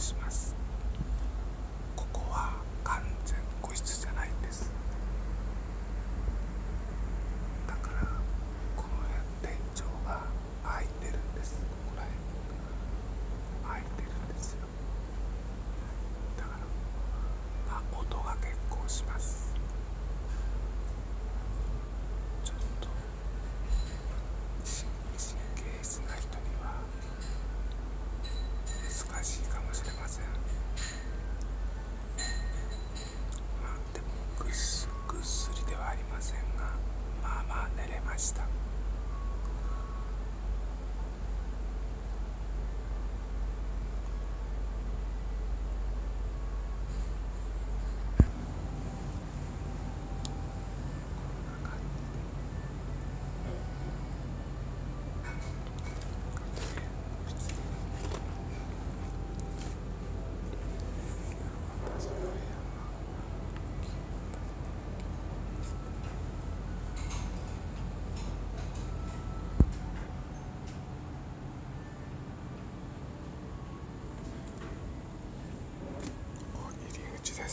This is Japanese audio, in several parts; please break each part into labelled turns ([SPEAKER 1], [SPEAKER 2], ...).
[SPEAKER 1] します。ここは完全個室じゃないんです。だからこの辺天井が開いてるんです。ここら辺開いてるんですよ。だから音が結構します。ちょっと神経質な人には難しいかもしれません。でもぐっすりではありませんが、まあまあ寝れました。です。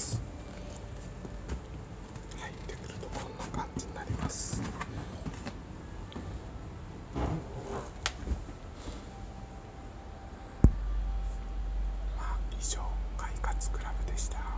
[SPEAKER 1] 入ってくるとこんな感じになります。以上快活クラブでした。